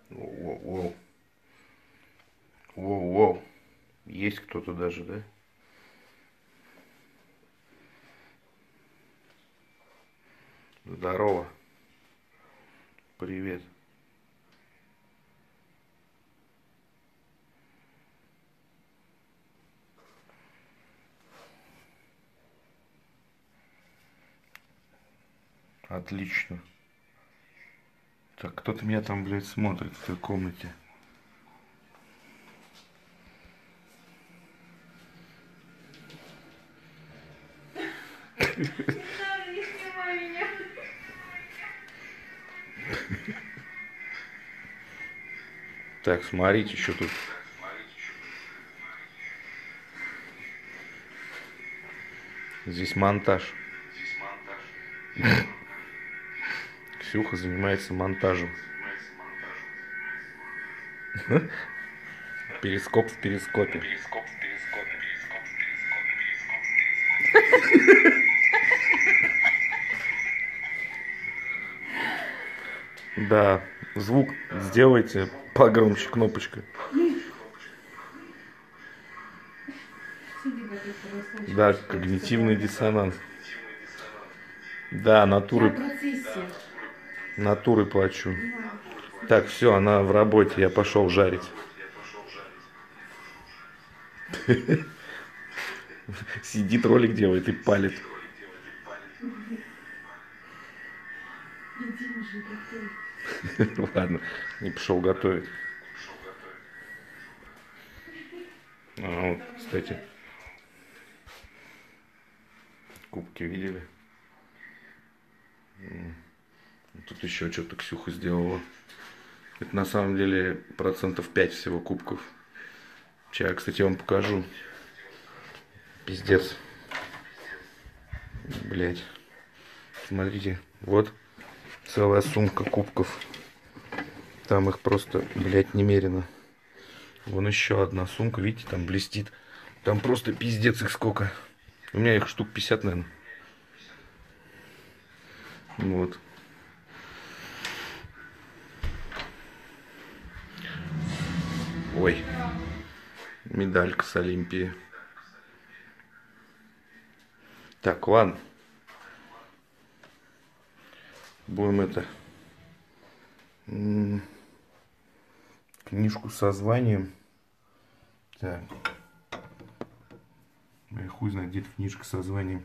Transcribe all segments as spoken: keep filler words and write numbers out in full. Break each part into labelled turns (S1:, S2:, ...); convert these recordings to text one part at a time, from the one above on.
S1: Воу-воу. Воу-воу. Есть кто-то даже, да? Здорово. Привет. Отлично. Так, кто-то меня там, блядь, смотрит в той комнате.
S2: Не надо, не снимай меня.
S1: Так, смотрите, что тут. Здесь монтаж. Ксюха занимается монтажем. Перископ в перископе.
S3: Перископ в перископе. Перископ в перископе.
S1: Да, звук сделайте погромче кнопочкой. Да, когнитивный диссонанс. Да, натуры. Натуры плачу. Так, все, она в работе, я пошел жарить. Сидит, ролик делает и палит.
S2: Иди уже готовь.
S1: Ладно, не пошел готовить. А, вот, кстати, кубки видели? Тут еще что-то Ксюха сделала. Это на самом деле процентов пять всего кубков. Сейчас, кстати, вам покажу. Пиздец. Блять. Смотрите, вот целая сумка кубков. Там их просто, блять, немерено. Вон еще одна сумка, видите, там блестит. Там просто пиздец их сколько. У меня их штук пятьдесят, наверное. Вот. Ой. Медалька с Олимпии. Так, ладно. Будем это... Книжку со званием. Так. Я хуй знает, где книжка со званием.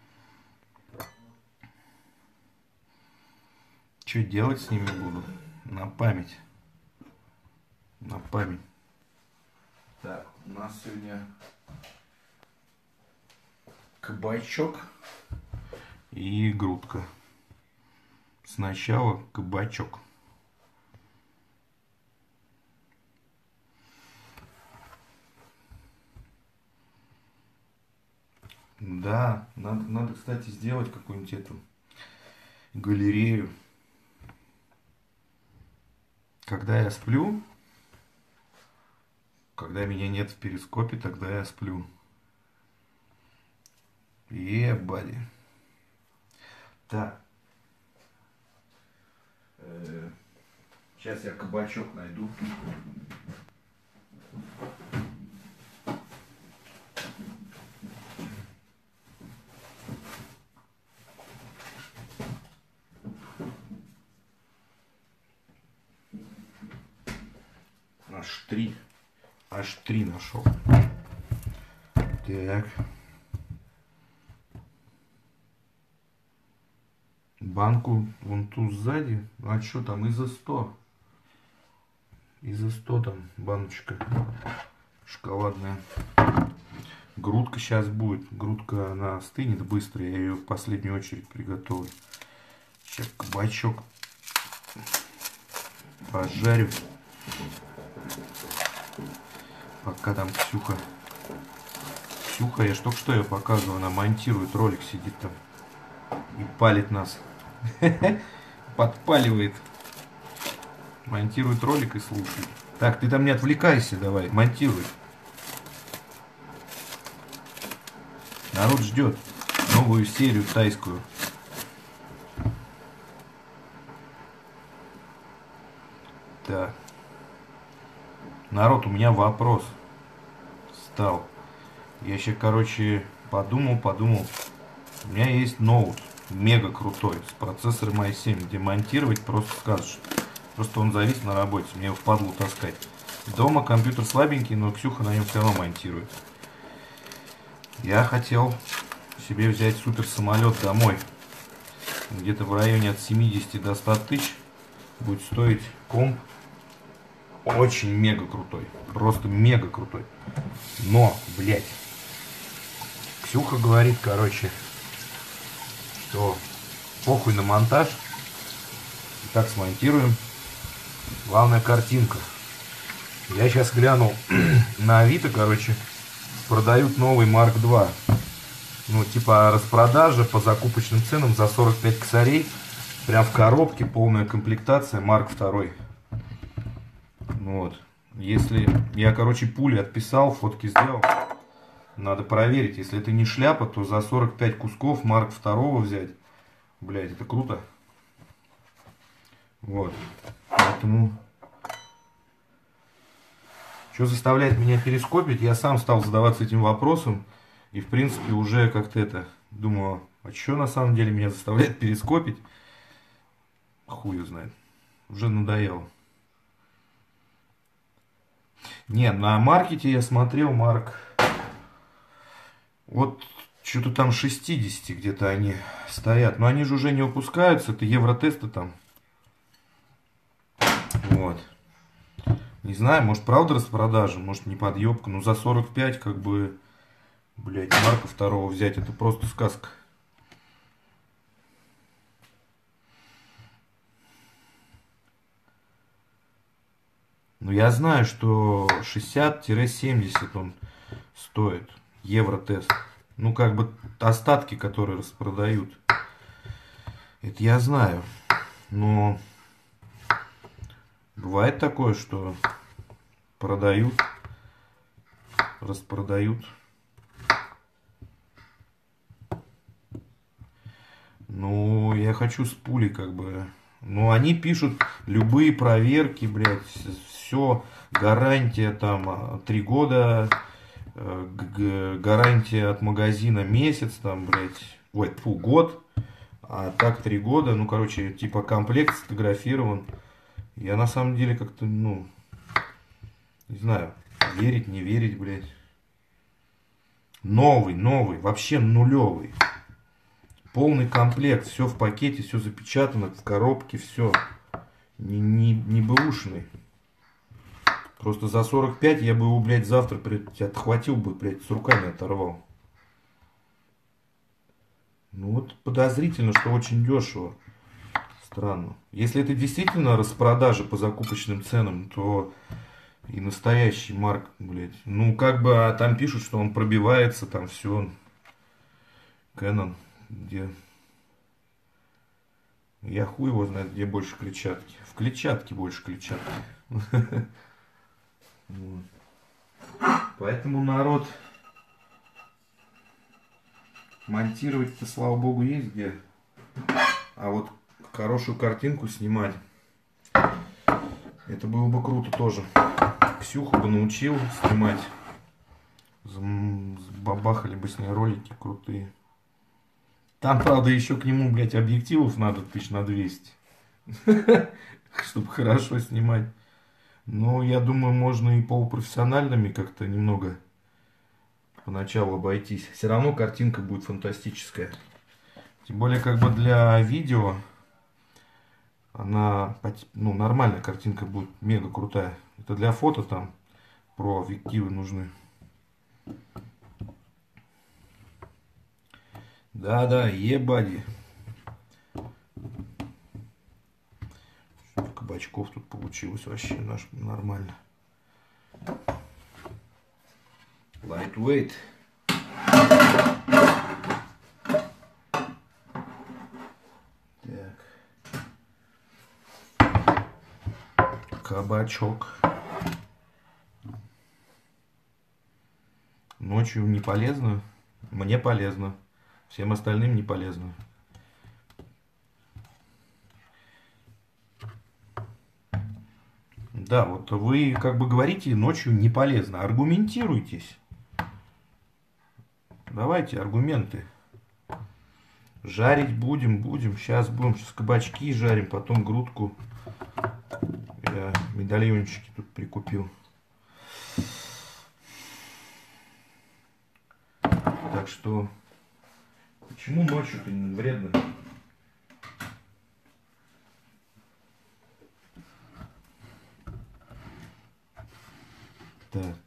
S1: Что делать с ними буду? На память. На память. Так, у нас сегодня кабачок и грудка. Сначала кабачок. Да, надо, надо, кстати, сделать какую-нибудь эту галерею. Когда я сплю, когда меня нет в перископе, тогда я сплю. Ебали. Так. Э, сейчас я кабачок найду. Аж три. Аж три нашел. Так. Банку вон ту сзади. А что там? И за сто. И за сто там баночка шоколадная. Грудка сейчас будет. Грудка, она остынет быстро. Я ее в последнюю очередь приготовлю. Сейчас кабачок пожарю. Пока там Ксюха. Ксюха, я ж только что ее показывал. Она монтирует ролик, сидит там. И палит нас. Подпаливает. Монтирует ролик и слушает. Так, ты там не отвлекайся, давай. Монтируй. Народ ждет новую серию тайскую. Так. Народ, у меня вопрос стал. Я сейчас, короче, подумал, подумал. У меня есть ноут мега крутой с процессором ай семь, где монтировать просто сказочно. Просто он завис на работе, мне его впадло таскать. Дома компьютер слабенький, но Ксюха на нем все равно монтирует. Я хотел себе взять супер самолет домой. Где-то в районе от семидесяти до ста тысяч будет стоить комп. Очень мега крутой. Просто мега крутой. Но, блядь, Ксюха говорит, короче, что похуй на монтаж. И так смонтируем. Главная картинка. Я сейчас глянул на Авито, короче, продают новый Марк два. Ну, типа распродажа по закупочным ценам за сорок пять косарей. Прям в коробке, полная комплектация, Марк два. Вот. Если я, короче, пули отписал, фотки сделал. Надо проверить. Если это не шляпа, то за сорок пять кусков Марк два взять. Блять, это круто. Вот. Поэтому... Что заставляет меня перископить? Я сам стал задаваться этим вопросом. И, в принципе, уже как-то это... Думаю, а что на самом деле меня заставляет перископить? Хуй знает. Уже надоело. Не, на маркете я смотрел, Марк. Вот что-то там шестьдесят где-то они стоят. Но они же уже не выпускаются. Это евротесты там. Вот. Не знаю, может правда распродажа, может не подъебка. Но за сорок пять как бы, блять, Марка два взять, это просто сказка. Ну я знаю, что шестьдесят-семьдесят он стоит. Евротест. Ну как бы остатки, которые распродают. Это я знаю. Но бывает такое, что продают, распродают. Ну, я хочу с пулей, как бы. Ну, они пишут любые проверки, блядь, все, гарантия там три года, гарантия от магазина месяц, там, блядь, ой, фу, год, а так три года, ну, короче, типа комплект сфотографирован. Я на самом деле как-то, ну, не знаю, верить, не верить, блядь. Новый, новый, вообще нулевый. Полный комплект, все в пакете, все запечатано, в коробке, все. Не, не, не бэушный. Просто за сорок пять я бы его, блядь, завтра, блядь, отхватил бы, блядь, с руками оторвал. Ну вот подозрительно, что очень дешево. Странно. Если это действительно распродажа по закупочным ценам, то и настоящий Марк, блядь. Ну, как бы, а там пишут, что он пробивается, там все. Canon, где... Я хуй его знает, где больше клетчатки. В клетчатке больше клетчатки. Поэтому, народ, монтировать-то, слава богу, есть где. А вот хорошую картинку снимать, это было бы круто тоже. Ксюху бы научил снимать. Бабахали бы с ней ролики крутые. Там, правда, еще к нему, блядь, объективов надо тысяч на двести. Чтобы хорошо снимать. Но я думаю, можно и полупрофессиональными как-то немного поначалу обойтись. Все равно картинка будет фантастическая. Тем более, как бы для видео она, ну, нормальная картинка будет, мега крутая. Это для фото там про объективы нужны. Да-да, ебади. Кабачков тут получилось вообще наш, нормально. Lightweight. Так. Кабачок. Ночью не полезно. Мне полезно. Всем остальным не полезно. Да, вот вы как бы говорите, ночью не полезно. Аргументируйтесь. Давайте аргументы. Жарить будем, будем. Сейчас будем. Сейчас кабачки жарим, потом грудку. Я медальончики тут прикупил. Так что, почему ночью-то не вредно? Так.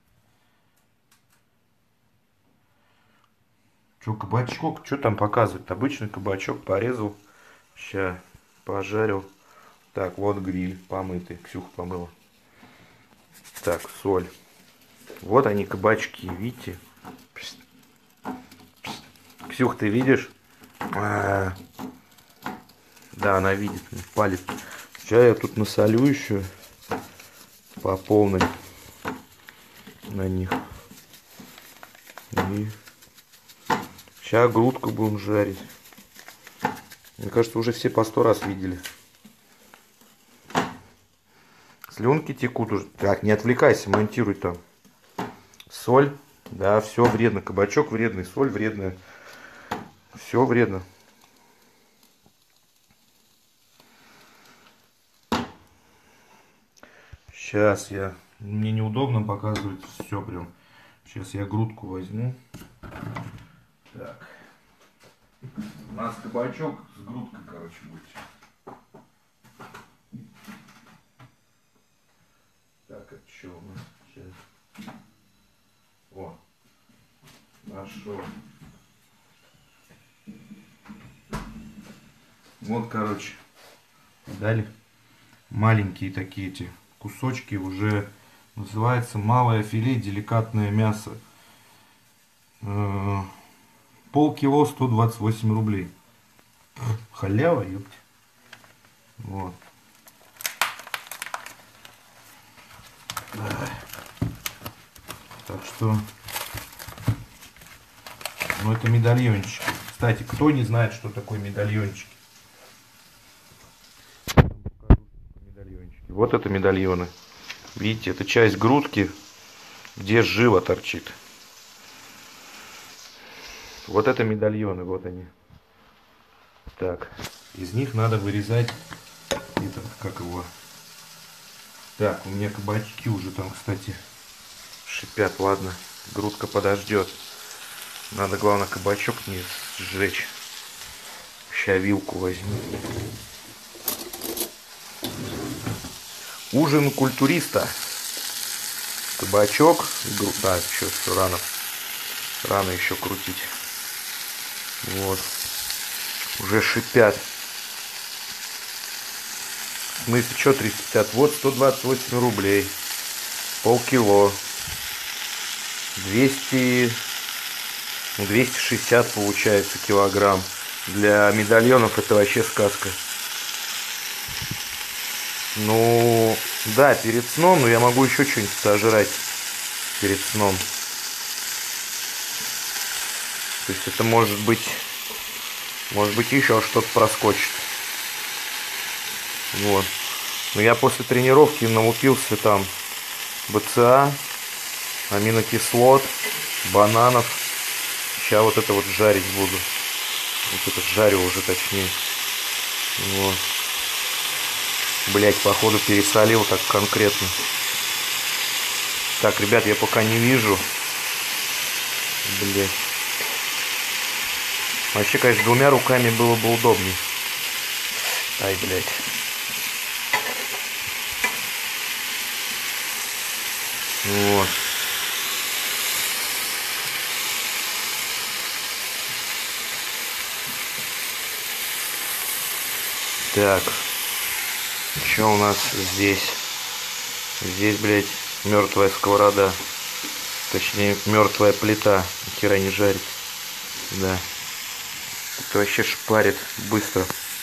S1: Что, кабачок? Что там показывает? Обычный кабачок порезал. Сейчас пожарил. Так, вот гриль помытый. Ксюха помыла. Так, соль. Вот они, кабачки, видите? Ксюх, ты видишь? А -а -а. Да, она видит, палит. Сейчас я тут насолю еще по полной на них. И сейчас грудку будем жарить. Мне кажется, уже все по сто раз видели. Слюнки текут уже. Так, не отвлекайся, монтируй там. Соль. Да, все вредно. Кабачок вредный, соль вредная. Все вредно. Сейчас я... Мне неудобно показывать все прям. Сейчас я грудку возьму. Так. У нас кабачок с грудкой, короче, будет. Так, это что у нас? Сейчас. О. Нашел. Вот, короче. Дали. Маленькие такие эти кусочки уже... Называется малое филе, деликатное мясо. Полкило сто двадцать восемь рублей. Халява, ёпти. Вот. Так что... Ну это медальончики. Кстати, кто не знает, что такое медальончики? Вот это медальоны. Видите, это часть грудки, где жила торчит. Вот это медальоны, вот они. Так, из них надо вырезать этот, как его. Так, у меня кабачки уже там, кстати, шипят. Ладно, грудка подождет. Надо, главное, кабачок не сжечь. Ща вилку возьму. Ужин культуриста. Кабачок. Гру... Да, еще все рано. Рано еще крутить. Вот. Уже шипят. В смысле, что триста пятьдесят? Вот сто двадцать восемь рублей. Полкило. двести... двести шестьдесят получается килограмм. Для медальонов это вообще сказка. Ну, да, перед сном, но я могу еще что-нибудь сожрать перед сном. То есть это может быть, может быть еще что-то проскочит. Вот. Но я после тренировки налупился там бэ цэ а, аминокислот, бананов. Сейчас вот это вот жарить буду. Вот это жарю уже точнее. Вот. Блять, походу пересолил так конкретно. Так, ребят, я пока не вижу. Блять. Вообще, конечно, двумя руками было бы удобнее. Ай, блять. Вот. Так. Что у нас здесь? Здесь, блядь, мертвая сковорода. Точнее, мертвая плита. Хера не жарит. Да. Это вообще шпарит быстро.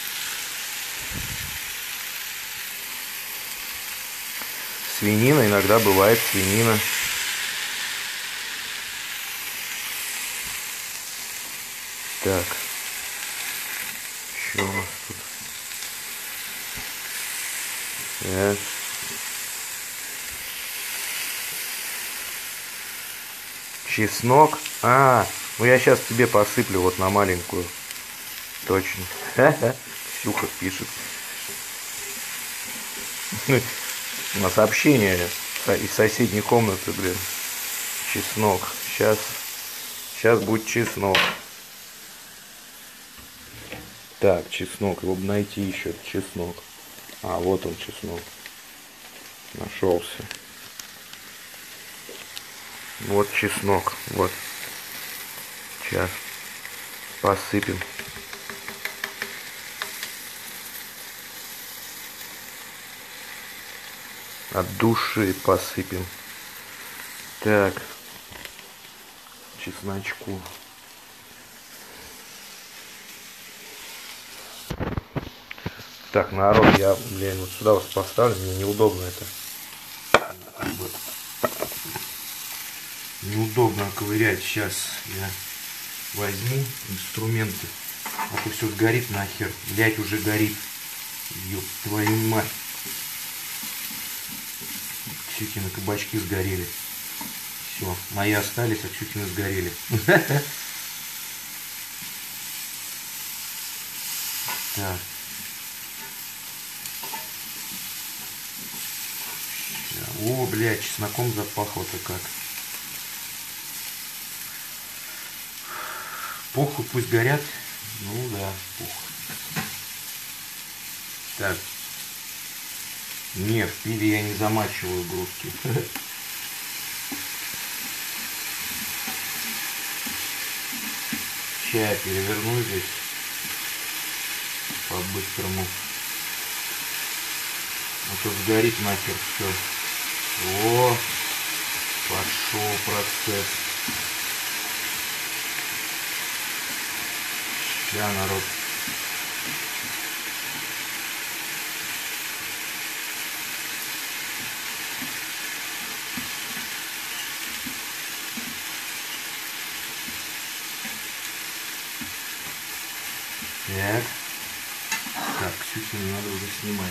S1: Свинина, иногда бывает свинина. Так. Что у нас тут? Так. Чеснок. А, ну я сейчас тебе посыплю вот на маленькую. Точно. Ксюха пишет. На сообщение из соседней комнаты, блин. Чеснок. Сейчас. Сейчас будет чеснок. Так, чеснок. Его бы найти еще. Чеснок. А, вот он, чеснок. Нашелся. Вот чеснок. Вот. Сейчас. Посыпем. От души посыпем. Так. Чесночку. Так, народ, я, блин, вот сюда вас поставлю, мне неудобно это. Неудобно ковырять. Сейчас я возьму инструменты. А то все сгорит нахер. Блять, уже горит. Ёб твою мать. Ксюхины кабачки сгорели. Все, мои остались, а Ксюхины сгорели. Так. О, блядь, чесноком запахло-то как. Похуй, пусть горят. Ну да, похуй. Так. Не, в пиве я не замачиваю грудки. Чай переверну здесь по-быстрому. А то сгорит нахер все. О, пошел процесс. Ща, народ. Так. Так, Ксюхину надо уже снимать.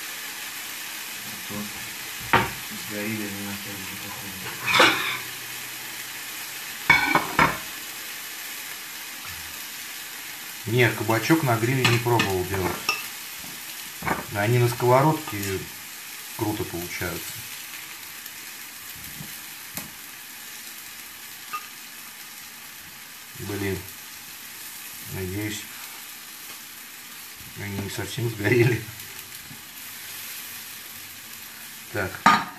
S1: А то сгорели они на походу. Нет, кабачок на гриле не пробовал делать. Они на сковородке круто получаются. Блин, надеюсь, они не совсем сгорели. Так.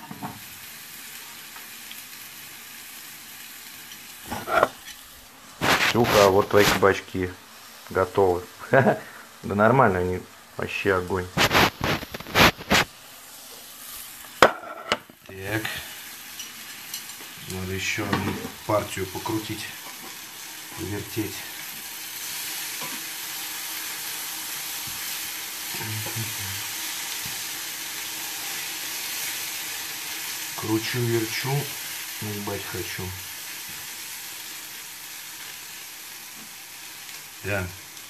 S1: Ксюха, вот твои кабачки готовы. Да нормально, они вообще огонь. Так. Надо еще одну партию покрутить, повертеть. Кручу, верчу, наебать хочу. Да.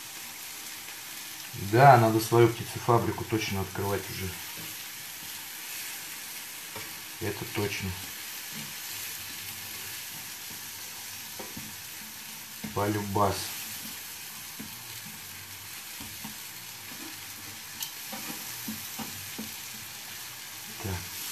S1: Да, надо свою птицефабрику точно открывать уже. Это точно. Полюбас. Так.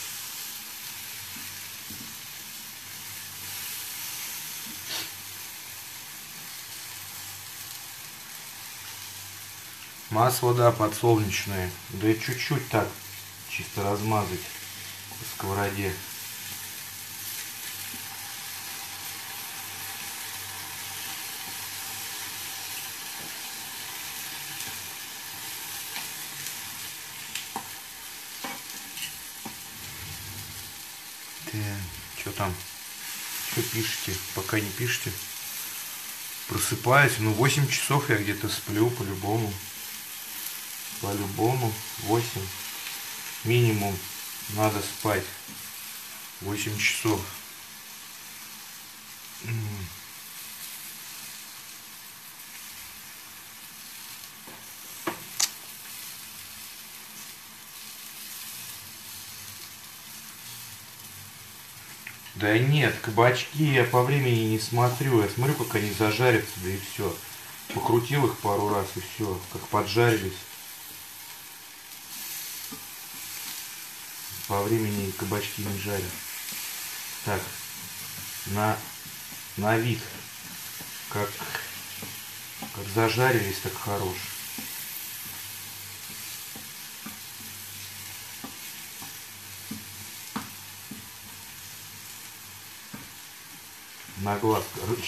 S1: Масло, да, подсолнечное. Да и чуть-чуть так, чисто размазать по сковороде. Что там? Что пишете? Пока не пишите. Просыпаюсь. Ну, восемь часов я где-то сплю, по-любому. По-любому. восемь. Минимум. Надо спать. восемь часов. Да нет, кабачки я по времени не смотрю. Я смотрю, как они зажарятся, да и все. Покрутил их пару раз и все, как поджарились. По времени кабачки не жарят. Так, на, на вид, как, как зажарились, так хорош. На глаз, короче.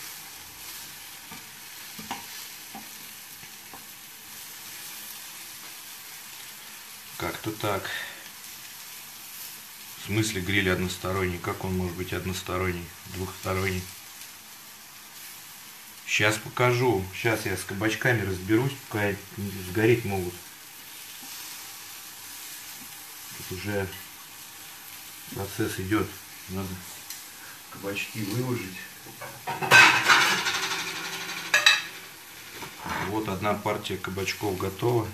S1: Как-то так. В смысле гриль односторонний? Как он может быть односторонний? Двухсторонний? Сейчас покажу. Сейчас я с кабачками разберусь, пока сгореть могут. Тут уже процесс идет. Надо кабачки выложить. Вот одна партия кабачков готова.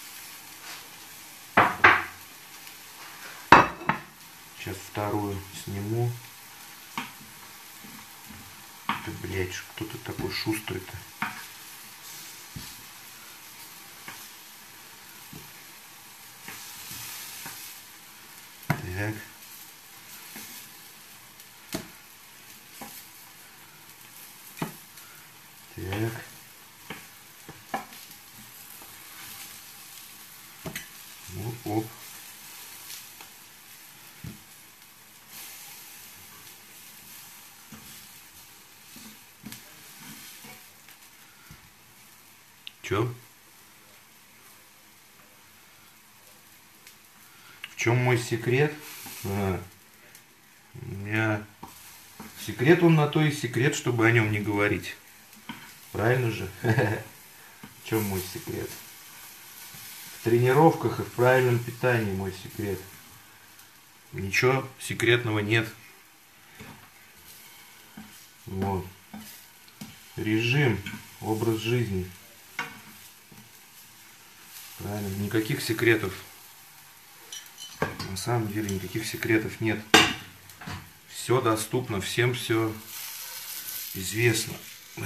S1: Сейчас вторую сниму. Да, блядь, кто ты такой шустрый-то? Так. Так. Оп-оп. Чё? В чем мой секрет? А, у меня секрет, он на то и секрет, чтобы о нем не говорить. Правильно же? В чем мой секрет? В тренировках и в правильном питании мой секрет. Ничего секретного нет. Вот. Режим, образ жизни. Правильно, никаких секретов. На самом деле никаких секретов нет. Все доступно, всем все известно.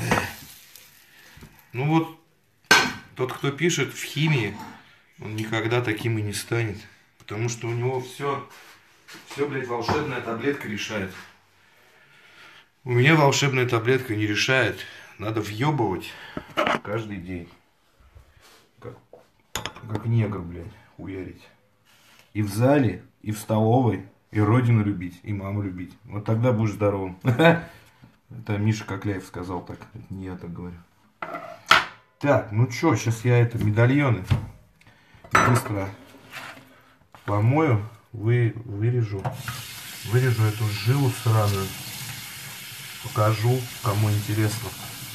S1: Ну вот, тот, кто пишет в химии, он никогда таким и не станет. Потому что у него все, все, блядь, волшебная таблетка решает. У меня волшебная таблетка не решает. Надо въебывать каждый день. Как, как негр, блядь, уярить. И в зале, и в столовой, и родину любить, и маму любить. Вот тогда будешь здоровым. Это Миша Кокляев сказал так. Это не я так говорю. Так, ну чё, сейчас я это медальоны быстро помою, вы, вырежу. Вырежу эту жилу сраную. Покажу, кому интересно.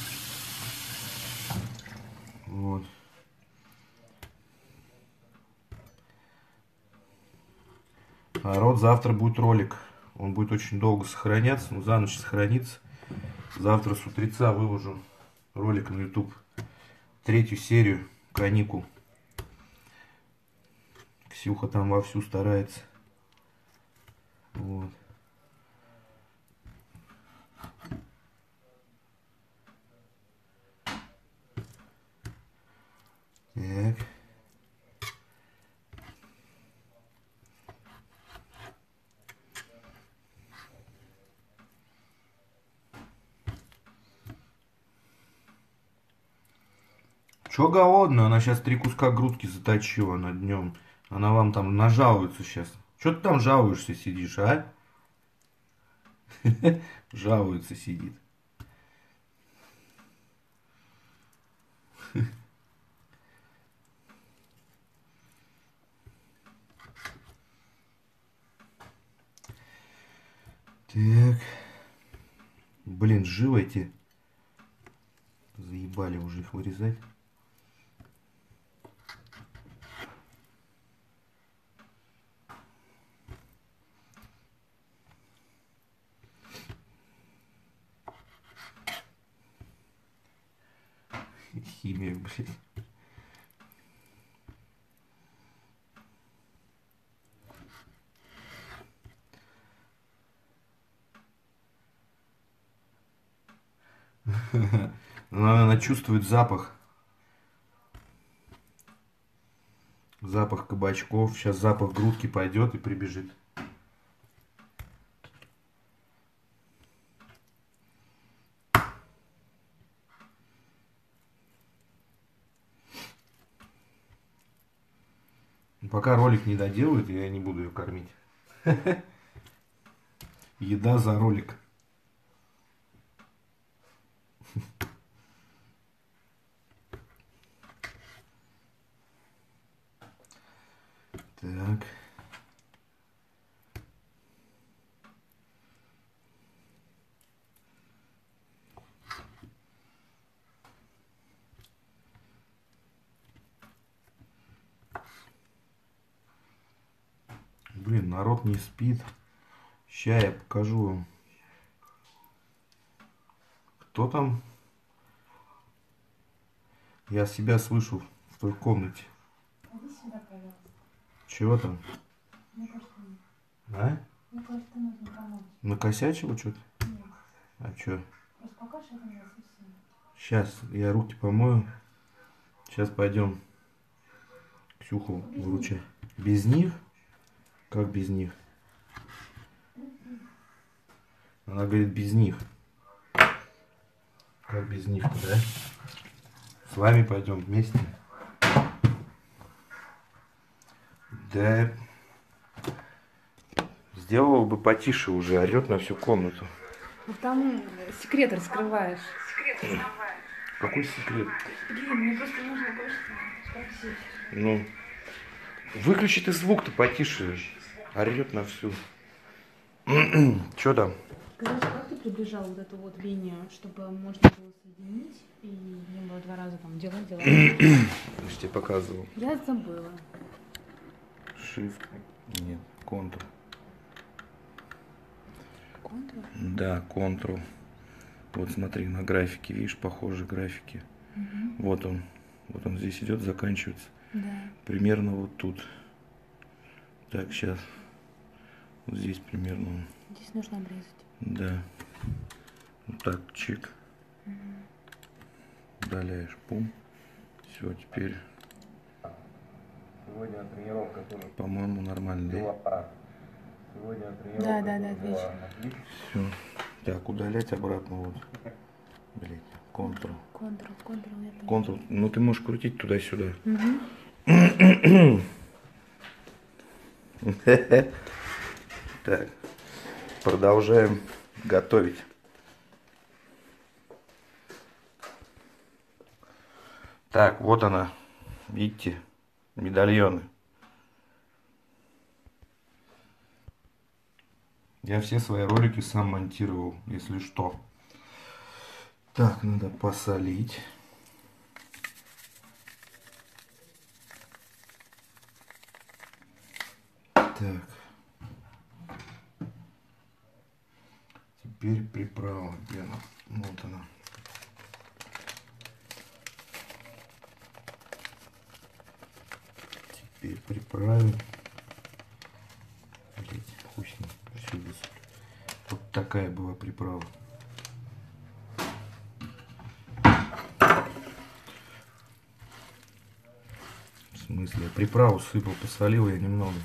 S1: Вот. Народ, завтра будет ролик. Он будет очень долго сохраняться, но за ночь сохранится. Завтра с утреца выложу ролик на YouTube. Третью серию каникул. Ксюха там вовсю старается. Вот. Так. Чё голодная? Она сейчас три куска грудки заточила на днем. Она вам там нажалуется сейчас. Чё ты там жалуешься сидишь, а? Жалуется сидит. Так. Блин, живо эти. Заебали уже их вырезать. Химия, блин. Но она чувствует запах. Запах кабачков. Сейчас запах грудки пойдет и прибежит. Пока ролик не доделают, я не буду ее кормить. Еда за ролик. Так. Блин, народ не спит. Сейчас я покажу вам. Кто там? Я себя слышу в той комнате.
S2: Иди сюда, пожалуйста.
S1: Чего там?
S2: Мне кажется, нет.
S1: А?
S2: Мне кажется, нужно помочь.
S1: Накосячила что-то?
S2: Нет.
S1: А что?
S2: Просто пока что это не совсем.
S1: Сейчас я руки помою. Сейчас пойдем Ксюху выручать. Без них? Как без них? Она говорит, без них. Как без них, да? С вами пойдем вместе. Да. Сделала бы потише уже, орет на всю комнату.
S2: Ну там секрет раскрываешь.
S1: Какой секрет?
S2: Блин, мне просто нужно кое-что спросить.
S1: Ну, выключи ты звук-то потише. Орет на всю. Что там?
S2: Скажи, как ты приближал вот эту вот линию, чтобы можно было соединить и не было два раза там дела, дела?
S1: Я же тебе показывал.
S2: Я забыла.
S1: Shift. Нет, Ctrl.
S2: Контур?
S1: Да, Ctrl. Вот смотри, на графике, видишь, похожие графики.
S2: Угу.
S1: Вот он. Вот он здесь идет, заканчивается.
S2: Да.
S1: Примерно вот тут. Так, сейчас. Вот здесь примерно он.
S2: Здесь нужно обрезать.
S1: Да. Вот так, чик.
S2: Угу.
S1: Удаляешь, пум. Все, теперь. Сегодня тренировка тоже. По-моему, нормально, да? Сегодня тренировка.
S2: Да, да, да, отлично.
S1: Все. Так, удалять обратно вот. Блять, Ctrl.
S2: Контур, контур, я поняла.
S1: Ctrl. Ну ты можешь крутить туда-сюда.
S2: Угу.
S1: Так. Продолжаем готовить. Так, вот она. Видите? Медальоны. Я все свои ролики сам монтировал, если что. Так, надо посолить. Так. Теперь приправа. Где она? Вот она. Теперь приправим. Блять, хуй с ним. Всё высыплю. Вот такая была приправа. В смысле? Я приправу сыпал, посолил я немного.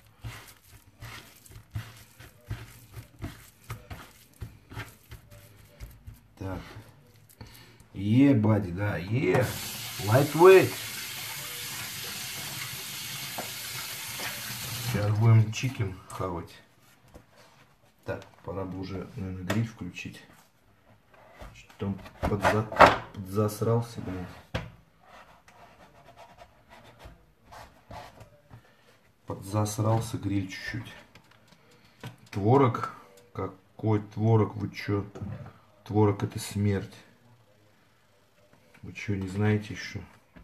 S1: Так. Е, бади, да, е. Lightweight. Сейчас будем чикен хавать. Так, пора бы уже, наверное, гриль включить. Что-то он подза... подзасрался, блядь. Подзасрался гриль чуть-чуть. Творог. Какой творог? Вы чё? Творог — это смерть. Вы чё, не знаете еще?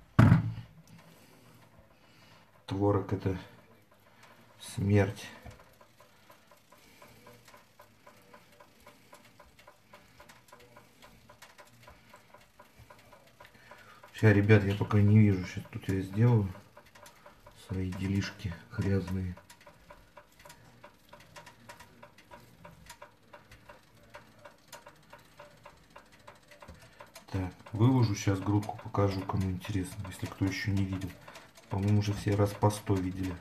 S1: Творог — это смерть. Сейчас, ребят, я пока не вижу. Сейчас тут я сделаю свои делишки грязные. Выложу сейчас грудку, покажу, кому интересно, если кто еще не видел. По-моему, уже все раз по сто видели.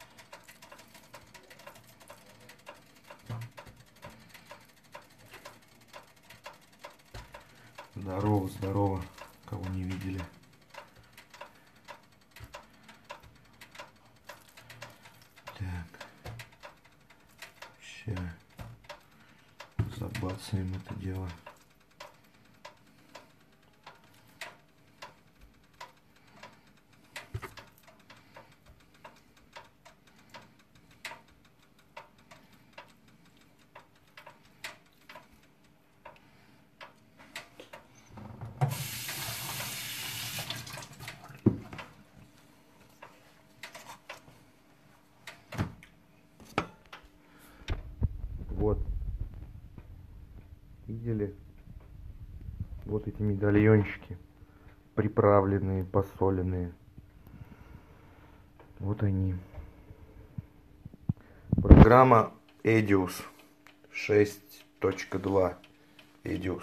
S1: Здорово, здорово, кого не видели. Так. Сейчас забацаем это дело. Вот. Видели? Вот эти медальончики. Приправленные, посоленные. Вот они. Программа Edius шесть точка два. Edius.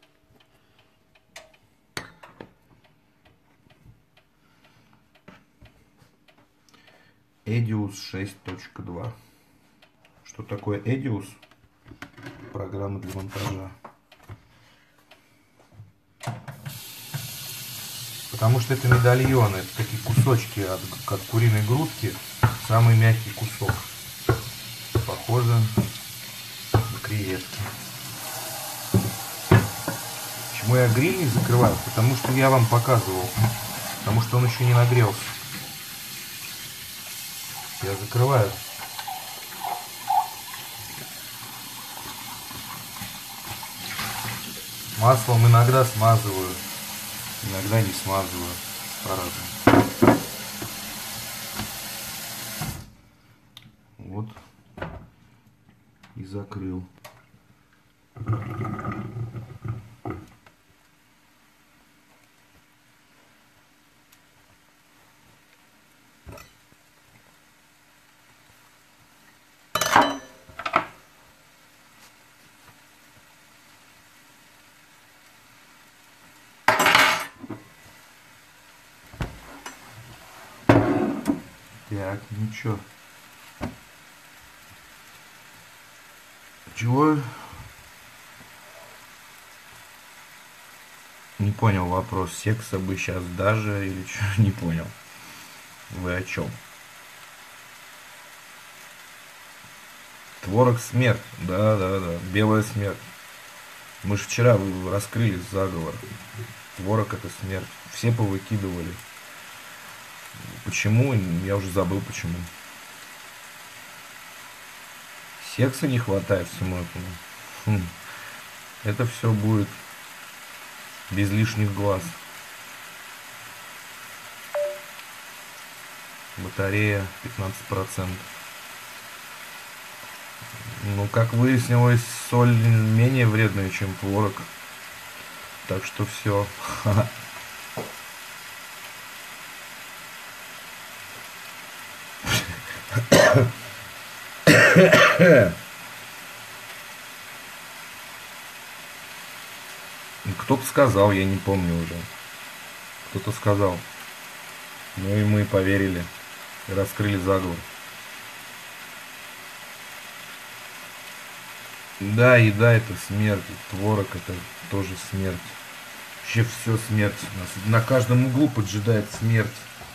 S1: Edius шесть точка два. Что такое Edius? Программа для монтажа. Потому что это медальоны, это такие кусочки от, от куриной грудки. Самый мягкий кусок. Похоже на креветки. Почему я гриль не закрываю? Потому что я вам показывал. Потому что он еще не нагрелся. Я закрываю. Маслом иногда смазываю, иногда не смазываю, по-разному. Вот и закрыл. Так, ничего. Чего? Не понял вопрос. Секса бы сейчас даже или что? Не понял. Вы о чем? Творог смерть. Да, да, да. Белая смерть. Мы же вчера раскрыли заговор. Творог это смерть. Все повыкидывали. Почему? Я уже забыл почему. Секса не хватает всему этому. Хм. Это все будет без лишних глаз. Батарея пятнадцать процентов. Ну, как выяснилось, соль менее вредная, чем творог. Так что все. Кто-то сказал, я не помню уже. Кто-то сказал. Ну и мы поверили. И раскрыли заговор. Да, еда это смерть. Творог это тоже смерть. Вообще все смерть. Нас на каждом углу поджидает смерть.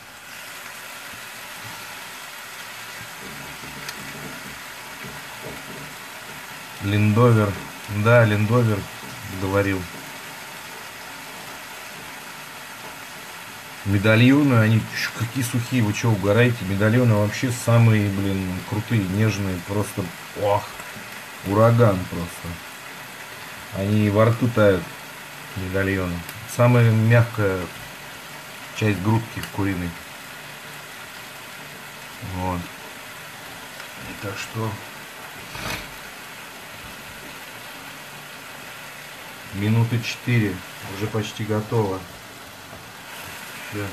S1: Линдовер. Да, Линдовер говорил. Медальоны, они какие сухие, вы что, угораете? Медальоны вообще самые, блин, крутые, нежные, просто, ох, ураган просто. Они во рту тают, медальоны. Самая мягкая часть грудки куриной. Вот. И так что... Минуты четыре, уже почти готово. Все.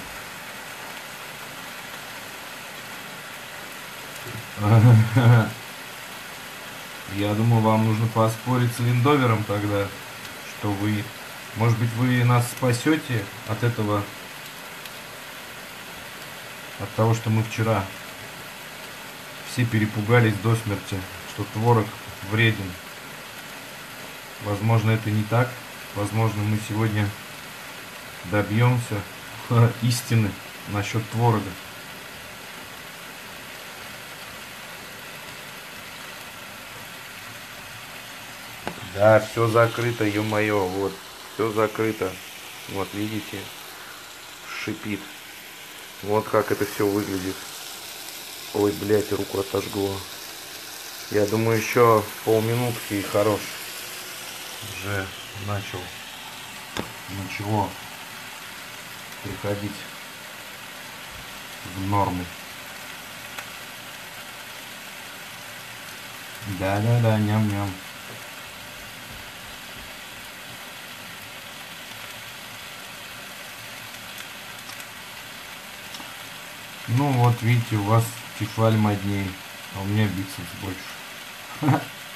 S1: Я думаю, вам нужно поспорить с Линдовером тогда, что вы Может быть, вы нас спасете от этого, от того, что мы вчера все перепугались до смерти, что творог вреден. Возможно, это не так. Возможно, мы сегодня добьемся истины насчет творога. Да, все закрыто, ё-моё, вот, все закрыто. Вот, видите, шипит. Вот как это все выглядит. Ой, блядь, руку отожгло. Я думаю, еще полминутки и хорош. Уже начал ничего приходить в норму. Да-да-да, ням-ням. Ну вот, видите, у вас кефаль модней, а у меня бицепс больше.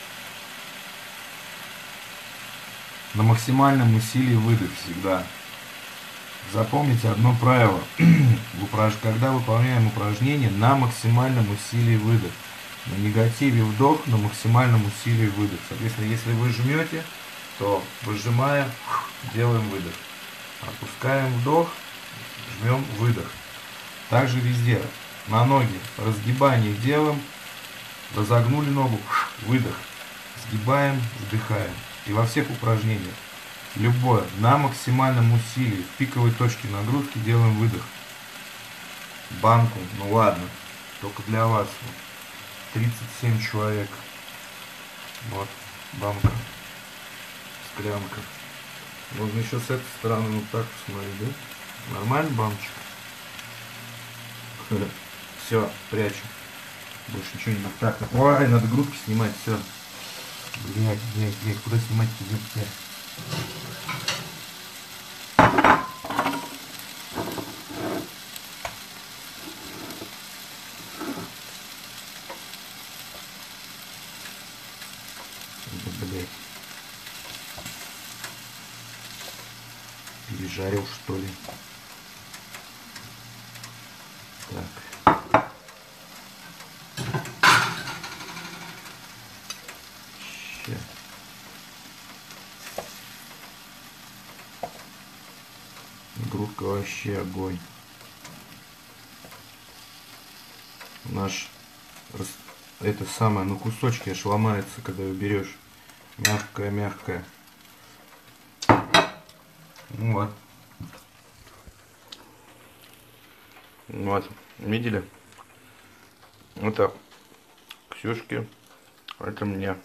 S1: На максимальном усилии выдох всегда. Запомните одно правило. Когда выполняем упражнение, на максимальном усилии выдох. На негативе вдох, на максимальном усилии выдох. Соответственно, если вы жмете, то выжимаем, делаем выдох. Опускаем вдох, жмем выдох. Также везде. На ноги разгибание делаем, разогнули ногу, выдох. Сгибаем, вдыхаем. И во всех упражнениях, любое, на максимальном усилии, в пиковой точке нагрузки делаем выдох. Банку, ну ладно, только для вас. тридцать семь человек. Вот, банка, склянка. Можно еще с этой стороны вот так посмотреть, да? Нормально баночка? Все, прячу. Больше ничего не надо. Так, ой, надо грудки снимать, все. Блять, блять, блять, куда снимать-то, блядь? Да, блять. Пережарил, что ли? Так. Ща. Грудка вообще огонь. Наш это самое, ну кусочки аж ломается, когда ее берешь. Мягкая, мягкая. Ну вот. Вот, видели? Это Ксюшке, это мне.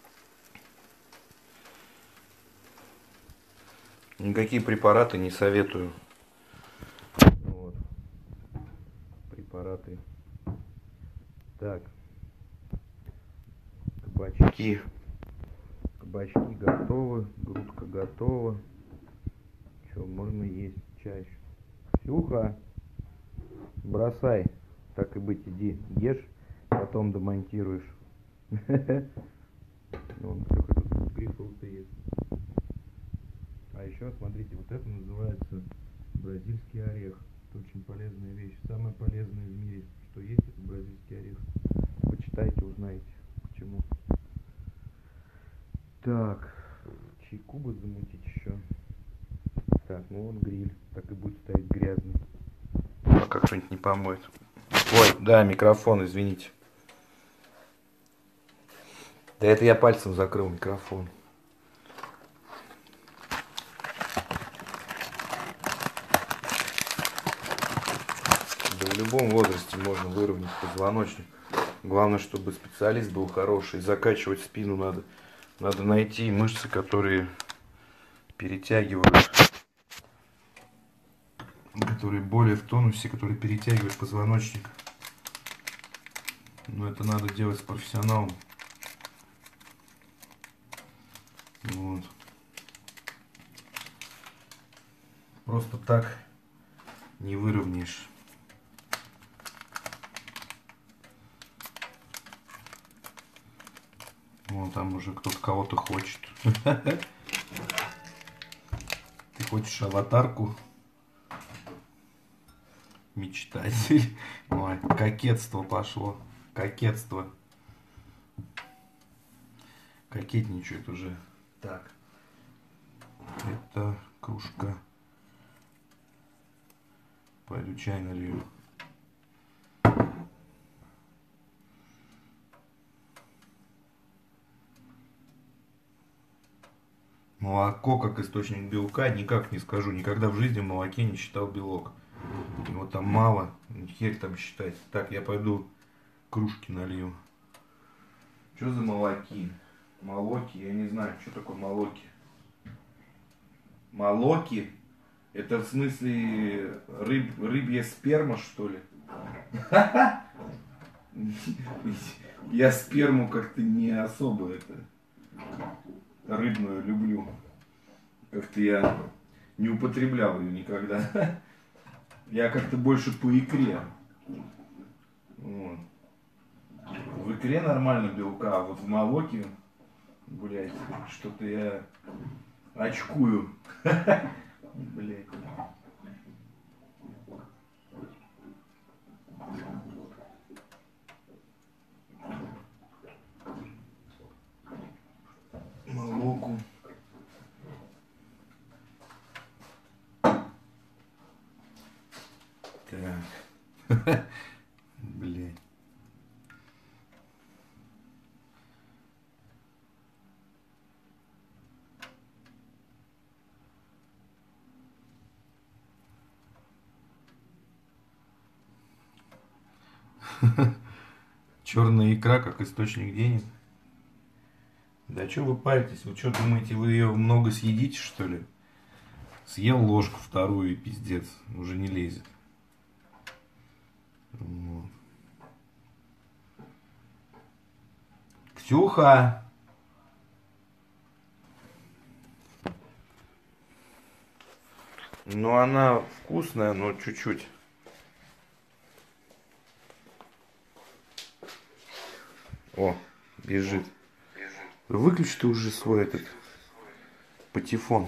S1: Никакие препараты не советую. Вот. Препараты. Так. Кабачки. Кабачки готовы. Грудка готова. Что, можно есть чаще. Ксюха, бросай. Так и быть, иди, ешь, потом домонтируешь. Вон, Ксюха тут грейпфруты ест. А еще, смотрите, вот это называется бразильский орех. Это очень полезная вещь. Самая полезная в мире, что есть, это бразильский орех. Почитайте, узнаете, почему. Так, чайку бы замутить еще. Так, ну вот гриль. Так и будет стоять грязный. Пока кто-нибудь не помоет. Ой, да, микрофон, извините. Да это я пальцем закрыл микрофон. Да в любом возрасте можно выровнять позвоночник. Главное, чтобы специалист был хороший. Закачивать спину надо. Надо найти мышцы, которые перетягивают. Которые более в тонусе, которые перетягивают позвоночник. Но это надо делать с профессионалом. Вот. Просто так не выровняешь. Вон там уже кто-то кого-то хочет. Хочешь аватарку? Мечтатель. Ой, кокетство пошло. Кокетство. Кокетничает уже. Так. Это кружка. Пойду чай налью. Молоко как источник белка, никак не скажу. Никогда в жизни в молоке не считал белок. Его там мало, херь там считать. Так, я пойду кружки налью. Что за молоки? Молоки, я не знаю, что такое молоки. Молоки? Это в смысле рыб, рыбья сперма, что ли? Я сперму как-то не особо это рыбную люблю. Как-то я не употреблял ее никогда. Я как-то больше по икре. Вот. В икре нормально белка, а вот в молоке, блядь, что-то я очкую. Блядь. Молоку. Так. Блядь. Черная икра как источник денег. Да что вы паритесь? Вы что думаете, вы ее много съедите, что ли? Съел ложку вторую и пиздец, уже не лезет. Вот. Ксюха! Ну она вкусная, но чуть-чуть. О, бежит. Выключи ты уже свой этот патефон.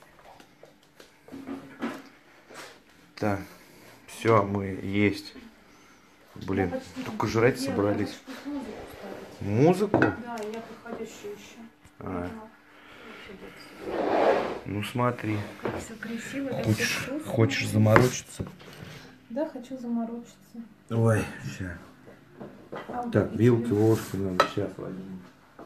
S1: Так, все, мы есть. Блин, только жрать собрались. Музыку?
S2: Да, я подходящую еще.
S1: А. Ну смотри.
S2: Как все красиво, как
S1: Хочешь,
S2: все вкусно.
S1: хочешь заморочиться?
S2: Да, хочу заморочиться.
S1: Ой, сейчас.
S2: А,
S1: Так,
S2: и
S1: вилки,
S2: тебе?
S1: ложку надо сейчас возьму.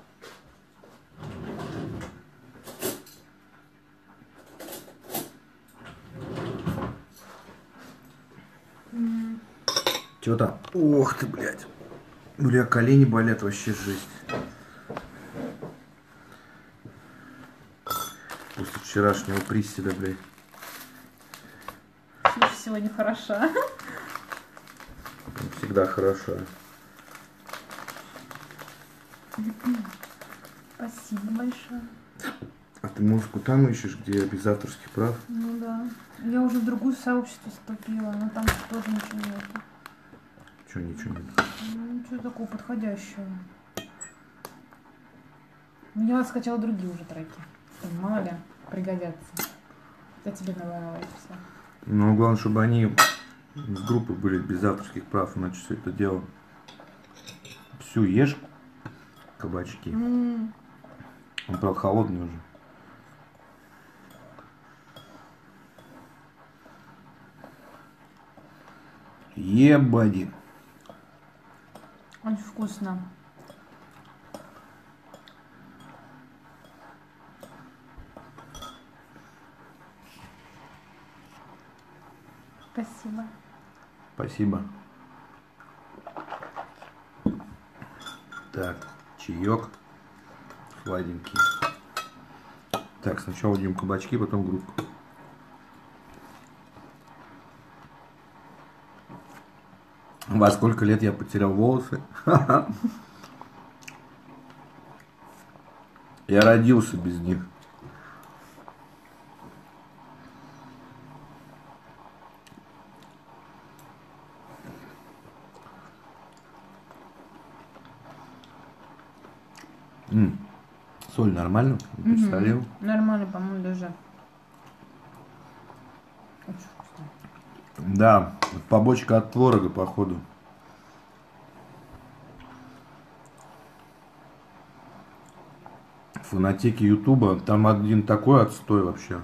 S2: М.
S1: Чего там? Ох ты, блядь. Бля, колени болят вообще жесть. После вчерашнего приседа, блядь.
S2: Слушай, сегодня хороша.
S1: Всегда хорошо.
S2: Спасибо большое.
S1: А ты музыку там ищешь, где без авторских прав?
S2: Ну да. Я уже в другое сообщество вступила, но там тоже ничего нету.
S1: Че, ничего нет?
S2: Ну, ничего такого подходящего. Я скачала другие уже треки. Мало ли, пригодятся. Я тебе добавила это все.
S1: Ну, главное, чтобы они с группы были без авторских прав, иначе все это дело. Всю ешь кабачки.
S2: М.
S1: Он, правда, холодный уже. Ебади.
S2: Очень вкусно. Спасибо.
S1: Спасибо. Так, чаек сладенький. Так, сначала будем кабачки, потом грудку. Во сколько лет я потерял волосы? Я родился без них. М, соль нормально?
S2: Мгм.
S1: Посолил?
S2: Нормально, по-моему, даже.
S1: Да, побочка от творога, походу. Фонотеки Ютуба, там один такой отстой вообще.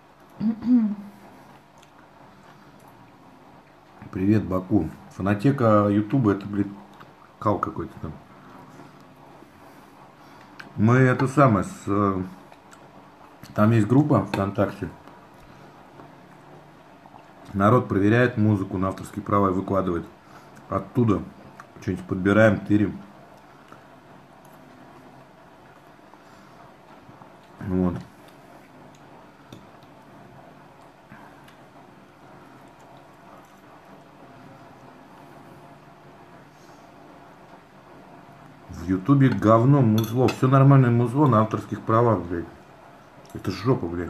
S1: Привет, Баку. Фонотека Ютуба, это, блин, кал какой-то там. Мы это самое, с, там есть группа ВКонтакте. Народ проверяет музыку на авторские права и выкладывает. Оттуда что-нибудь подбираем, тырим. Вот. В Ютубе говно, музло. Все нормальное музло на авторских правах, блядь. Это жопа, блядь.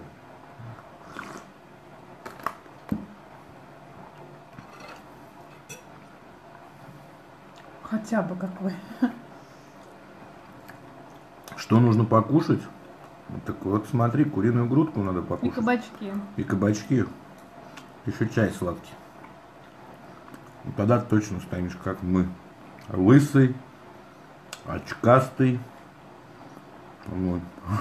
S2: Хотя бы какой.
S1: Что нужно покушать? Так вот, смотри, куриную грудку надо
S2: И
S1: покушать.
S2: кабачки.
S1: И кабачки. Еще чай сладкий. И тогда точно станешь как мы. Лысый, очкастый. Вот.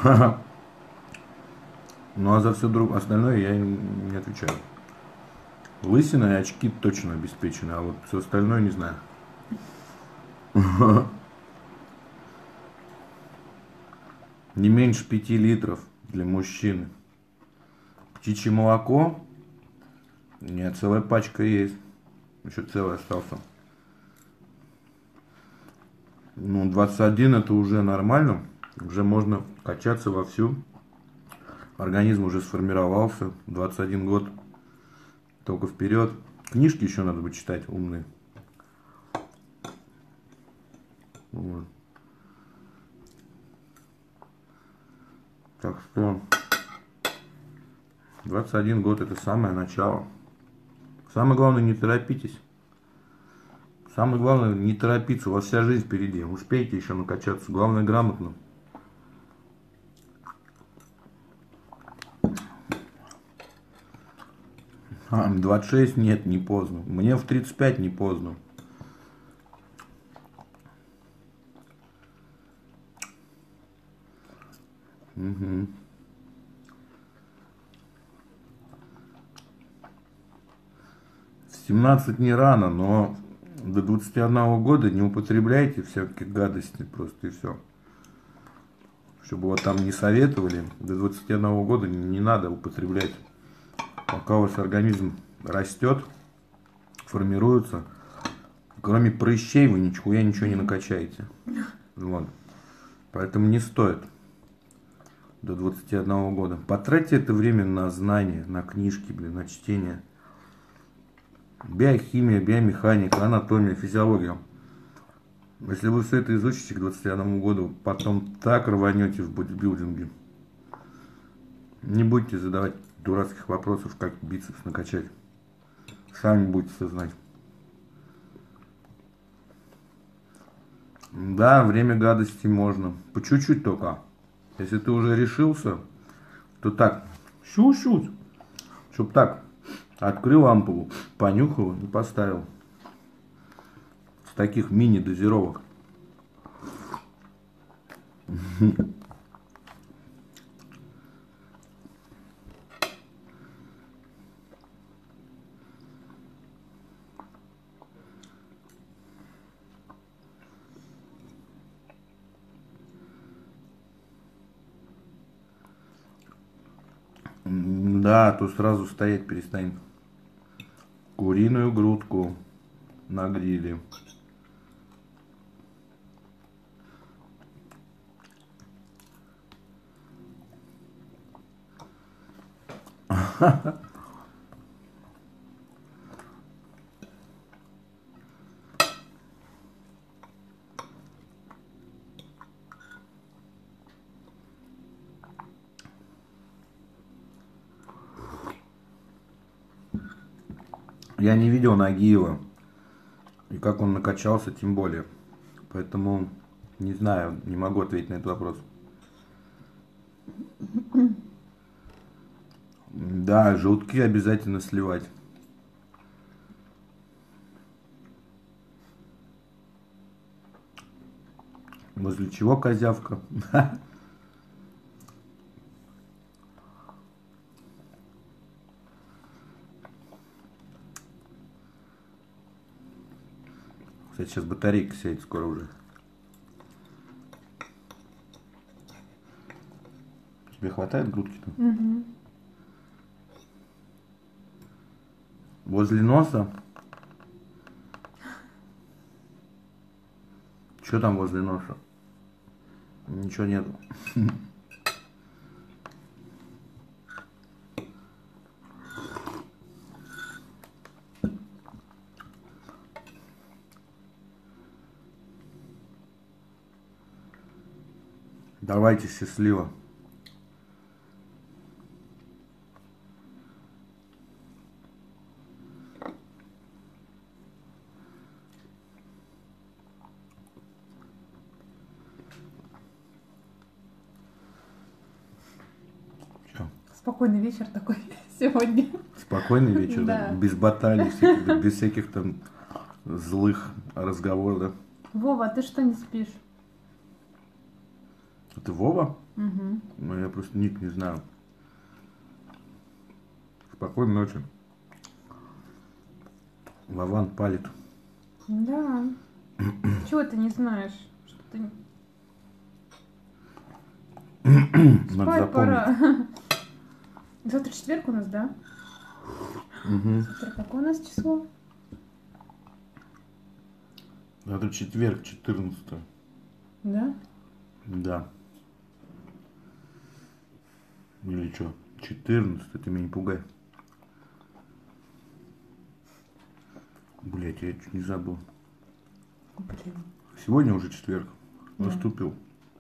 S1: Ну а за все друг... остальное я не отвечаю. Лысина и очки точно обеспечены, а вот все остальное не знаю. Не меньше пяти литров для мужчины. Птичье молоко. Нет, целая пачка есть. Еще целый остался. Ну, двадцать один это уже нормально. Уже можно качаться вовсю. Организм уже сформировался. двадцать один год. Только вперед. Книжки еще надо бы читать умные. Вот. Так что двадцать один год это самое начало. Самое главное, не торопитесь. Самое главное, не торопиться. У вас вся жизнь впереди. Успейте еще накачаться. Главное, грамотно. А, двадцать шесть нет, не поздно. Мне в тридцать пять не поздно. Угу. В семнадцать не рано, но до двадцати одного года не употребляйте всякие гадости просто и все. Чтобы вот там не советовали, до двадцати одного года не надо употреблять. Пока у вас организм растет, формируется, кроме прыщей вы ничего, ничего не накачаете. Вот. Поэтому не стоит до двадцати одного года. Потратьте это время на знания, на книжки, блин, на чтение. Биохимия, биомеханика, анатомия, физиология. Если вы все это изучите к двадцати одному году, потом так рванете в бодибилдинге. Не будете задавать дурацких вопросов, как бицепс накачать. Сами будете все знать. Да, время гадости можно. По чуть-чуть только. Если ты уже решился, то так, чуть-чуть. Чтоб так, открыл ампулу, понюхал и поставил. С таких мини-дозировок. Да, то сразу стоять перестанет. Куриную грудку на гриле. Я не видел Нагиева. И как он накачался, тем более. Поэтому не знаю, не могу ответить на этот вопрос. Да, желтки обязательно сливать. Возле чего козявка? Кстати, сейчас батарейка сядет скоро уже. Тебе хватает грудки-то?
S2: Угу.
S1: Возле носа? Что там возле носа? Ничего нету. Давайте счастливо. Чё?
S2: Спокойный вечер такой сегодня.
S1: Спокойный вечер, да.
S2: Да.
S1: Без баталий, всяких, без всяких там злых разговоров, да.
S2: Вова, а ты что не спишь?
S1: Это Вова?
S2: Угу.
S1: Ну, я просто ник не знаю. Спокойной ночи. Вован палит.
S2: Да. Чего ты не знаешь? Что ты...
S1: Надо
S2: Спать
S1: запомнить.
S2: пора. Завтра четверг у нас, да?
S1: Угу.
S2: Завтра какое у нас число?
S1: Завтра четверг, четырнадцатое.
S2: Да?
S1: Да. Или что? четырнадцатое, ты меня не пугай. Блять, я чуть не забыл.
S2: Блин.
S1: Сегодня уже четверг.
S2: Да.
S1: Наступил.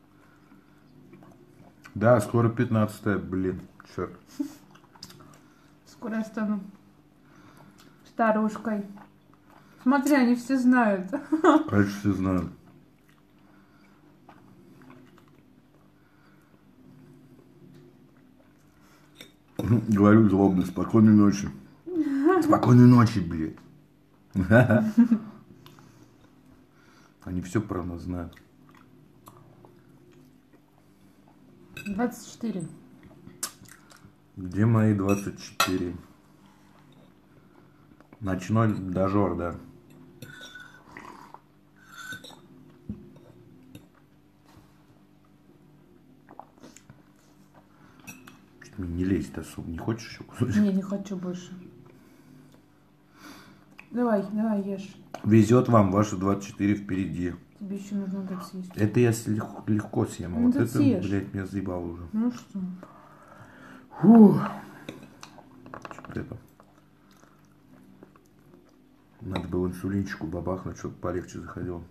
S1: Да, скоро пятнадцатое, блин, черт.
S2: Скоро я стану старушкой. Смотри, они все знают.
S1: Конечно, все знают. Говорю злобно, спокойной ночи. Спокойной ночи, блядь. Они все про нас знают.
S2: двадцать четыре.
S1: Где мои двадцать четыре? Ночной дожор, да. Что-то мне не лезет особо. Не хочешь еще кусочек?
S2: Не, не хочу больше. Давай, давай, ешь.
S1: Везет вам, ваши двадцать четыре впереди.
S2: Тебе еще нужно дать съесть.
S1: Это я с- легко, легко съем. а
S2: Ну,
S1: вот
S2: ты
S1: это,
S2: съешь.
S1: блядь, меня заебало уже.
S2: Ну что?
S1: Фух. Что-то это. Надо было инсулинчику бабахнуть, чтобы полегче заходил.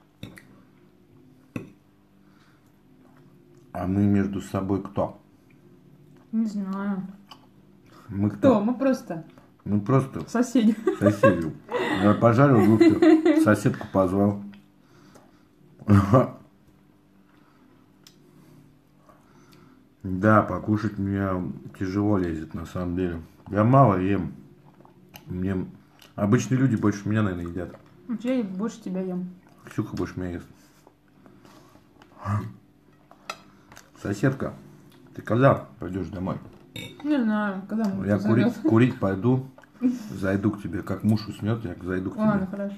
S1: А мы между собой кто?
S2: Не знаю.
S1: Мы кто?
S2: Кто? Мы просто
S1: Мы просто
S2: соседи.
S1: соседи. Я пожарил двух, соседку позвал. Да, покушать мне тяжело лезет на самом деле. Я мало ем. Мне обычные люди больше меня, наверное, едят.
S2: Я и больше тебя ем.
S1: Ксюха больше меня ест. Соседка, ты когда пойдешь домой?
S2: Не знаю, когда мы
S1: Я курить, курить пойду, зайду к тебе, как муж уснет, я зайду к
S2: Ладно,
S1: тебе.
S2: хорошо.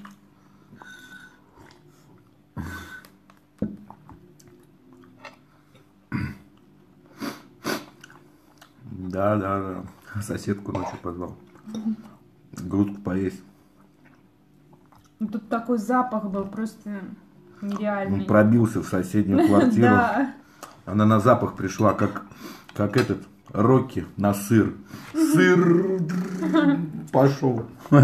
S1: Да, да, да. Соседку ночью позвал. Грудку поесть.
S2: Ну, тут такой запах был просто нереальный.
S1: Он пробился в соседнюю квартиру.
S2: Да.
S1: Она на запах пришла, как, как этот Рокки на сыр. Сыр пошел.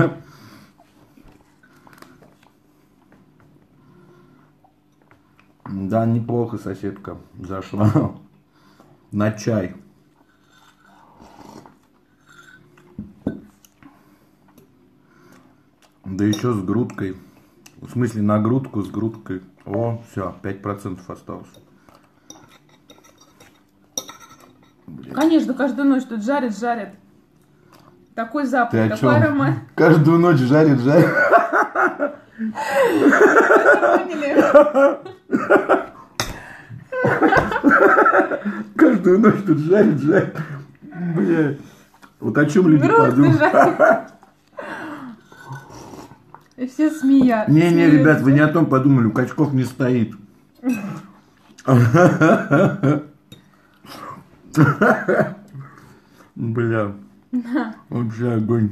S1: Да, неплохо соседка зашла на чай. Да еще с грудкой. В смысле, на грудку с грудкой. О, все, пять процентов осталось.
S2: Конечно, каждую ночь тут жарят, жарят. Такой запах,
S1: Ты о
S2: такой
S1: чем?
S2: аромат.
S1: Каждую ночь жарит, жарит.
S2: Поняли?
S1: Каждую ночь тут жарит, жарит. Бля. Вот о чем люди
S2: Грудки
S1: подумают.
S2: жарят. И все смея.
S1: Не-не,
S2: смеются.
S1: ребят, вы не о том подумали, у качков не стоит. Бля. Вообще огонь.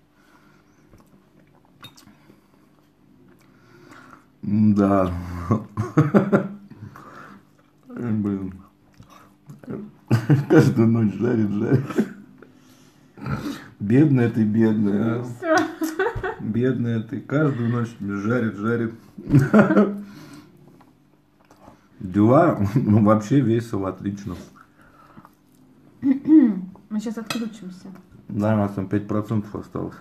S1: Да. Блин. Каждую ночь жарит, жарит. Бедная ты, бедная.
S2: Всё.
S1: Бедная ты. Каждую ночь жарит, жарит. Дела ну, вообще весело, отлично.
S2: Мы сейчас отключимся.
S1: Да, у нас там пять процентов осталось.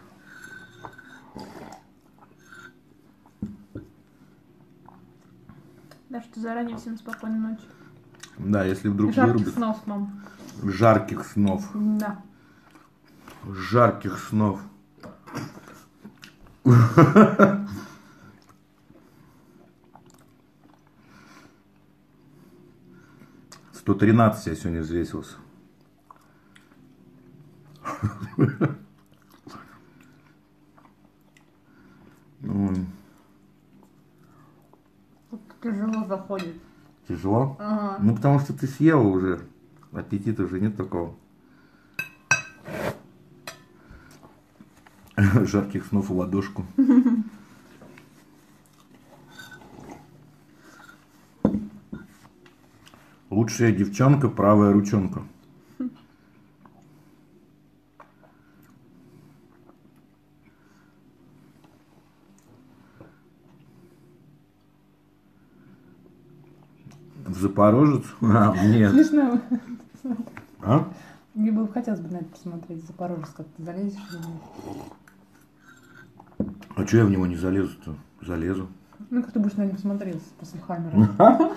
S2: Да что заранее всем спокойной ночи.
S1: Да, если вдруг
S2: Жарких
S1: вырубит.
S2: снов, мам.
S1: Жарких снов.
S2: Да.
S1: Жарких снов. сто тринадцать я сегодня взвесился. Ой,
S2: Тяжело заходит.
S1: тяжело?
S2: Ага.
S1: Ну, потому что ты съела уже. Аппетита уже нет такого. Жарких снов в ладошку. Лучшая девчонка, правая ручонка. В Запорожец? А, нет.
S2: Смешно.
S1: А?
S2: Мне бы хотелось бы на это посмотреть. Запорожец, как ты залезешь.
S1: А что я в него не залезу-то? Залезу.
S2: Ну, как ты будешь на него смотреть после Хаммера?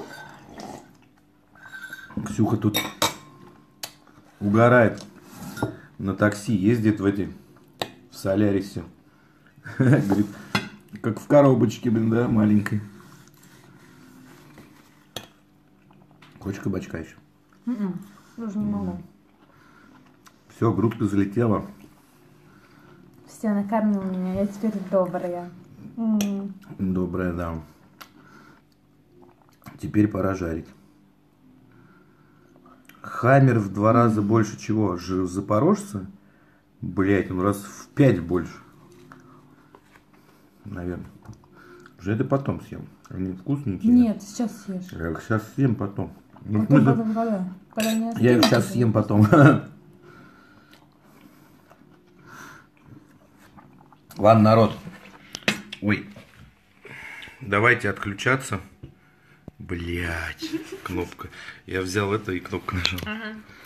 S1: Ксюха тут угорает. На такси ездит в эти, в Солярисе. Говорит, как в коробочке, блин, да, маленькой. Хочешь кабачка еще?
S2: Тоже не могу.
S1: Все, грудка залетела.
S2: Все, накормил меня. Я теперь добрая. М.
S1: Добрая, да. Теперь пора жарить. Хаммер в два раза больше чего? Ж- Запорожца? Блять, он раз в пять больше. Наверное. Уже это потом съем. Они вкусненькие.
S2: Нет, сейчас съешь.
S1: Я их сейчас съем потом. Ну, в
S2: Потом,
S1: смысле,
S2: потом, когда? Когда не
S1: я их
S2: остынет,
S1: сейчас
S2: потом.
S1: съем потом. Ладно, народ. Ой. Давайте отключаться. Блять, кнопка. Я взял это и кнопку нажал.
S2: Ага.